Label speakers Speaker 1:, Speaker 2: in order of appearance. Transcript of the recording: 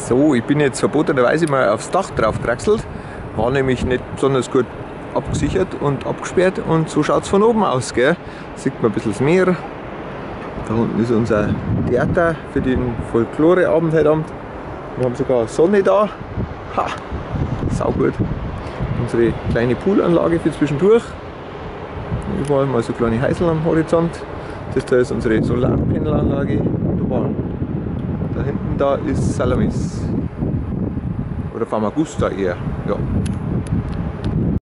Speaker 1: So, ich bin jetzt verbotenerweise mal aufs Dach drauf gekraxelt. War nämlich nicht besonders gut abgesichert und abgesperrt und so schaut es von oben aus. Gell? Sieht man ein bisschen das Meer. Da unten ist unser Theater für den Folklore-Abend heute Abend. Wir haben sogar Sonne da. Ha! Saugut. Unsere kleine Poolanlage für zwischendurch. Überall mal so kleine Heißel am Horizont. Das da ist unsere Solarpanelanlage. Da hinten da ist Salamis. Oder Famagusta eher. Ja.